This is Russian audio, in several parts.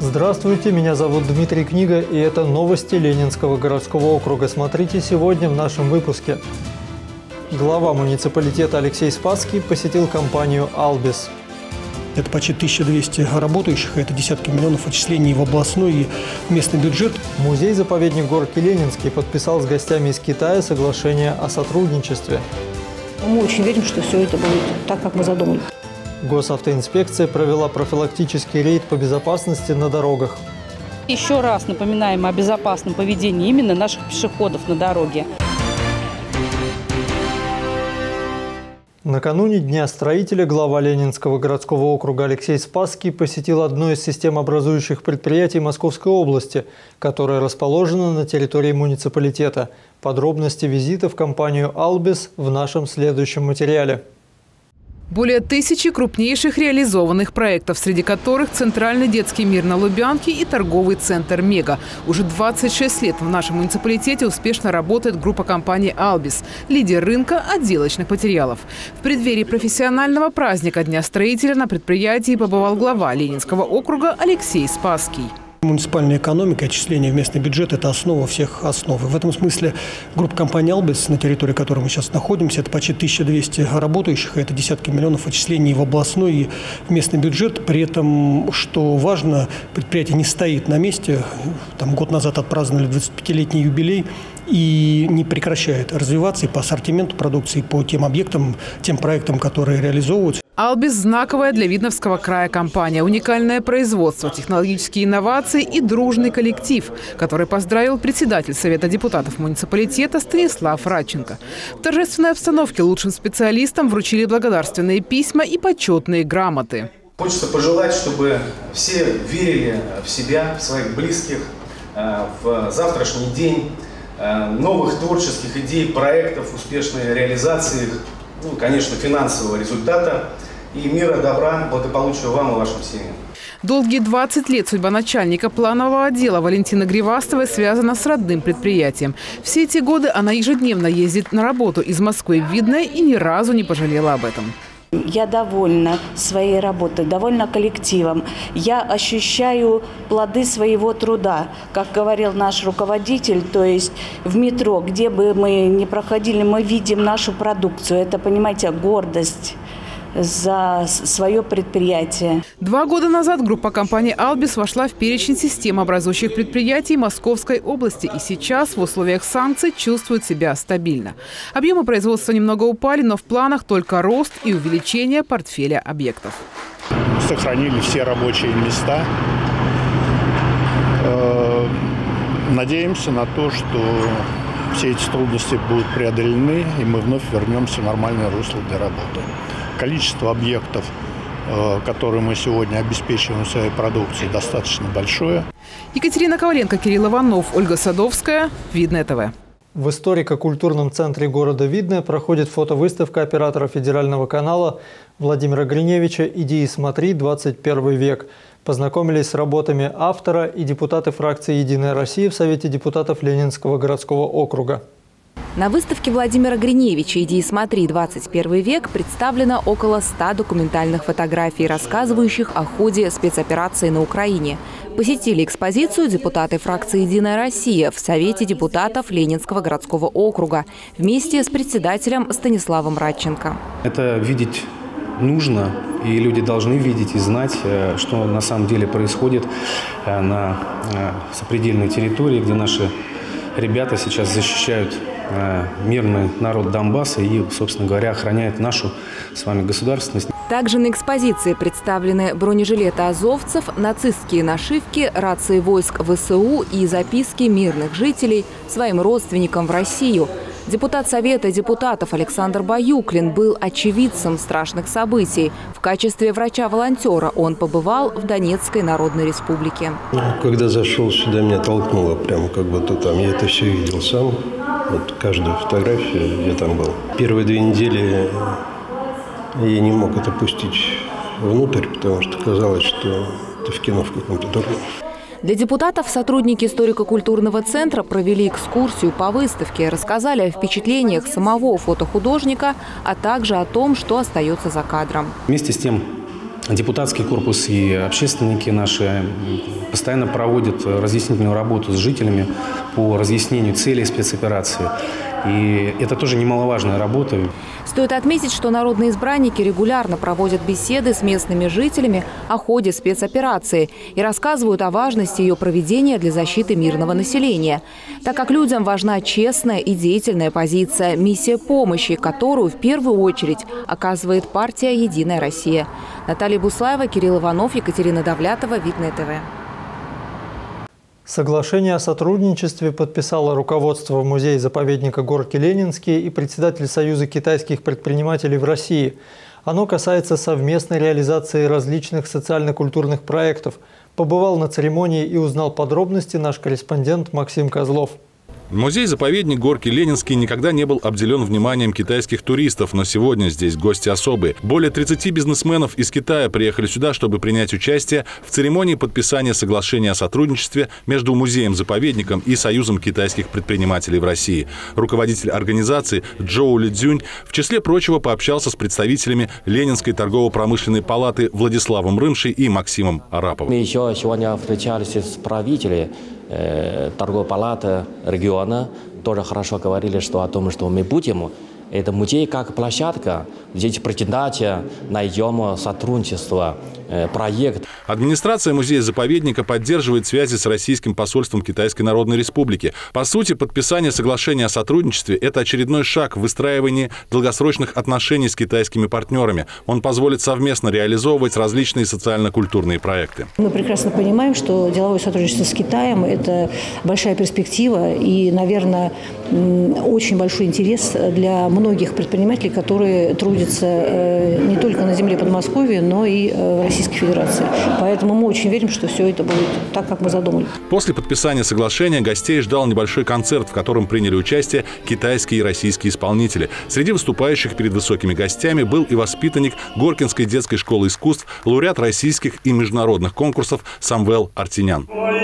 Здравствуйте, меня зовут Дмитрий Книга, и это новости Ленинского городского округа. Смотрите сегодня в нашем выпуске. Глава муниципалитета Алексей Спасский посетил компанию «Албис». Это почти 1200 работающих, это десятки миллионов отчислений в областной и местный бюджет. Музей-заповедник Горки Ленинский подписал с гостями из Китая соглашение о сотрудничестве. Мы очень верим, что все это будет так, как мы задумали. Госавтоинспекция провела профилактический рейд по безопасности на дорогах. Еще раз напоминаем о безопасном поведении именно наших пешеходов на дороге. Накануне Дня строителя глава Ленинского городского округа Алексей Спасский посетил одно из системообразующих предприятий Московской области, которое расположено на территории муниципалитета. Подробности визита в компанию «Албис» в нашем следующем материале. Более 1000 крупнейших реализованных проектов, среди которых Центральный детский мир на Лубянке и торговый центр «Мега». Уже 26 лет в нашем муниципалитете успешно работает группа компаний «Албис», лидер рынка отделочных материалов. В преддверии профессионального праздника Дня строителя на предприятии побывал глава Ленинского округа Алексей Спасский. Муниципальная экономика, отчисления в местный бюджет – это основа всех основ. В этом смысле группа компании «Албис», на территории которой мы сейчас находимся, это почти 1200 работающих, это десятки миллионов отчислений в областной и в местный бюджет. При этом, что важно, предприятие не стоит на месте. Там, год назад отпраздновали 25-летний юбилей и не прекращает развиваться и по ассортименту продукции, и по тем объектам, тем проектам, которые реализовываются. «Албис» – знаковая для Видновского края компания. Уникальное производство, технологические инновации и дружный коллектив, который поздравил председатель Совета депутатов муниципалитета Станислав Радченко. В торжественной обстановке лучшим специалистам вручили благодарственные письма и почетные грамоты. Хочется пожелать, чтобы все верили в себя, в своих близких, в завтрашний день, новых творческих идей, проектов, успешной реализации их, конечно, финансового результата. И мира, добра, благополучия вам и вашим семьям. Долгие 20 лет судьба начальника планового отдела Валентины Гривастовой связана с родным предприятием. Все эти годы она ежедневно ездит на работу из Москвы в Видное и ни разу не пожалела об этом. Я довольна своей работой, довольна коллективом. Я ощущаю плоды своего труда. Как говорил наш руководитель, то есть в метро, где бы мы ни проходили, мы видим нашу продукцию. Это, понимаете, гордость за свое предприятие. 2 года назад группа компании «Албис» вошла в перечень системообразующих предприятий Московской области и сейчас в условиях санкций чувствует себя стабильно. Объемы производства немного упали, но в планах только рост и увеличение портфеля объектов. Сохранили все рабочие места. Надеемся на то, что все эти трудности будут преодолены, и мы вновь вернемся в нормальное русло для работы. Количество объектов, которые мы сегодня обеспечиваем своей продукцией, достаточно большое. Екатерина Коваленко, Кирилл Иванов, Ольга Садовская, Видное ТВ. В историко-культурном центре города Видное проходит фотовыставка оператора федерального канала Владимира Гриневича «Иди и смотри. 21 век». Познакомились с работами автора и депутаты фракции «Единая Россия» в Совете депутатов Ленинского городского округа. На выставке Владимира Гриневича «Иди и смотри. 21 век» представлено около 100 документальных фотографий, рассказывающих о ходе спецоперации на Украине. Посетили экспозицию депутаты фракции «Единая Россия» в Совете депутатов Ленинского городского округа вместе с председателем Станиславом Радченко. Это видеть нужно, и люди должны видеть и знать, что на самом деле происходит на сопредельной территории, где наши ребята сейчас защищают мирный народ Донбасса и, собственно говоря, охраняют нашу с вами государственность. Также на экспозиции представлены бронежилеты азовцев, нацистские нашивки, рации войск ВСУ и записки мирных жителей своим родственникам в Россию. Депутат Совета депутатов Александр Баюклин был очевидцем страшных событий. В качестве врача-волонтера он побывал в Донецкой Народной Республике. Когда зашел сюда, меня толкнуло прямо как будто там. Я это все видел сам. Вот каждую фотографию я там был. Первые 2 недели я не мог это пустить внутрь, потому что казалось, что это в кино в каком-то таком. Для депутатов сотрудники историко-культурного центра провели экскурсию по выставке, рассказали о впечатлениях самого фотохудожника, а также о том, что остается за кадром. Вместе с тем депутатский корпус и общественники наши постоянно проводят разъяснительную работу с жителями по разъяснению целей спецоперации. И это тоже немаловажная работа. Стоит отметить, что народные избранники регулярно проводят беседы с местными жителями о ходе спецоперации и рассказывают о важности ее проведения для защиты мирного населения. Так как людям важна честная и деятельная позиция, миссия помощи, которую в первую очередь оказывает партия «Единая Россия». Наталья Буслаева, Кирилл Иванов, Екатерина Давлятова, Видное ТВ. Соглашение о сотрудничестве подписало руководство музея-заповедника Горки Ленинские и председатель Союза китайских предпринимателей в России. Оно касается совместной реализации различных социально-культурных проектов. Побывал на церемонии и узнал подробности наш корреспондент Максим Козлов. Музей-заповедник Горки Ленинские никогда не был обделен вниманием китайских туристов, но сегодня здесь гости особые. Более 30 бизнесменов из Китая приехали сюда, чтобы принять участие в церемонии подписания соглашения о сотрудничестве между музеем-заповедником и Союзом китайских предпринимателей в России. Руководитель организации Джоу Лидзюнь в числе прочего пообщался с представителями Ленинской торгово-промышленной палаты Владиславом Рымшей и Максимом Араповым. Мы еще сегодня встречались с правителями торговой палаты региона, тоже хорошо говорили, что о том, что мы будем. Это музей как площадка. Здесь претендация, найдем сотрудничество, проект. Администрация музея-заповедника поддерживает связи с российским посольством Китайской Народной Республики. По сути, подписание соглашения о сотрудничестве – это очередной шаг в выстраивании долгосрочных отношений с китайскими партнерами. Он позволит совместно реализовывать различные социально-культурные проекты. Мы прекрасно понимаем, что деловое сотрудничество с Китаем – это большая перспектива и, наверное, очень большой интерес для многих предпринимателей, которые трудятся не только на земле Подмосковья, но и в Российской Федерации. Поэтому мы очень верим, что все это будет так, как мы задумали. После подписания соглашения гостей ждал небольшой концерт, в котором приняли участие китайские и российские исполнители. Среди выступающих перед высокими гостями был и воспитанник Горкинской детской школы искусств, лауреат российских и международных конкурсов Самвел Артинян.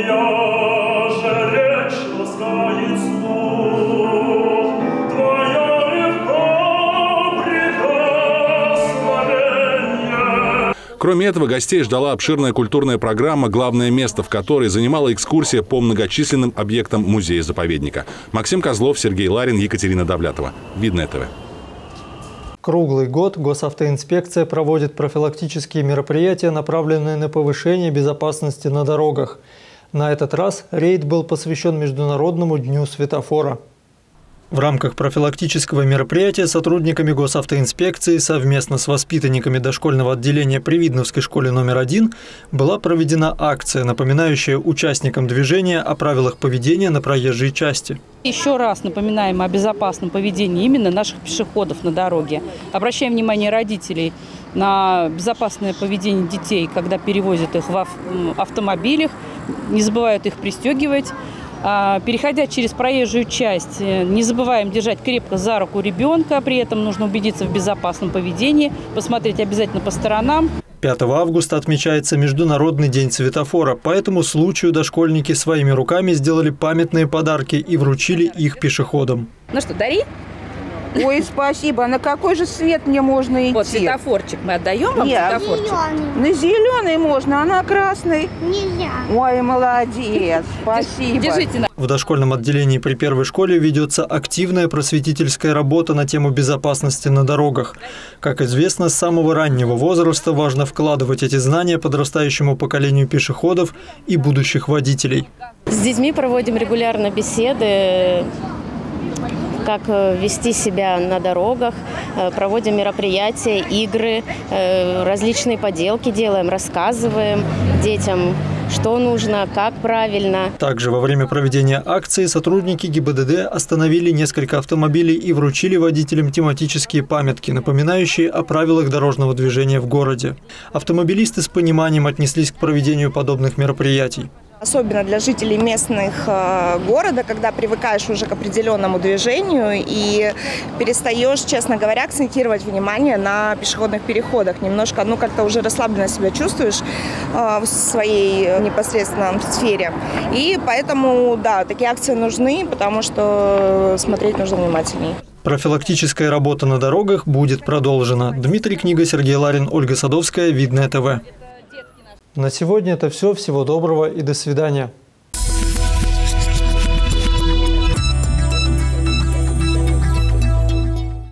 Кроме этого, гостей ждала обширная культурная программа, главное место в которой занимала экскурсия по многочисленным объектам музея-заповедника. Максим Козлов, Сергей Ларин, Екатерина Давлятова. Видное ТВ. Круглый год госавтоинспекция проводит профилактические мероприятия, направленные на повышение безопасности на дорогах. На этот раз рейд был посвящен Международному дню светофора. В рамках профилактического мероприятия сотрудниками госавтоинспекции совместно с воспитанниками дошкольного отделения при Видновской школе номер 1 была проведена акция, напоминающая участникам движения о правилах поведения на проезжей части. Еще раз напоминаем о безопасном поведении именно наших пешеходов на дороге. Обращаем внимание родителей на безопасное поведение детей, когда перевозят их в автомобилях, не забывают их пристегивать. Переходя через проезжую часть, не забываем держать крепко за руку ребенка, при этом нужно убедиться в безопасном поведении, посмотреть обязательно по сторонам. 5 августа отмечается Международный день светофора. По этому случаю дошкольники своими руками сделали памятные подарки и вручили их пешеходам. Ну что, дари? Ой, спасибо. На какой же свет мне можно идти? Вот светофорчик мы отдаем вам. Нет, светофорчик. На зеленый можно, а на красный нельзя. Ой, молодец, спасибо. Держите. В дошкольном отделении при первой школе ведется активная просветительская работа на тему безопасности на дорогах. Как известно, с самого раннего возраста важно вкладывать эти знания подрастающему поколению пешеходов и будущих водителей. С детьми проводим регулярно беседы, как вести себя на дорогах, проводим мероприятия, игры, различные поделки делаем, рассказываем детям, что нужно, как правильно. Также во время проведения акции сотрудники ГИБДД остановили несколько автомобилей и вручили водителям тематические памятки, напоминающие о правилах дорожного движения в городе. Автомобилисты с пониманием отнеслись к проведению подобных мероприятий. Особенно для жителей местных города, когда привыкаешь уже к определенному движению и перестаешь, честно говоря, акцентировать внимание на пешеходных переходах. Немножко, как-то уже расслабленно себя чувствуешь в своей непосредственной сфере. И поэтому, да, такие акции нужны, потому что смотреть нужно внимательнее. Профилактическая работа на дорогах будет продолжена. Дмитрий Книга, Сергей Ларин, Ольга Садовская, Видное ТВ. На сегодня это все. Всего доброго и до свидания.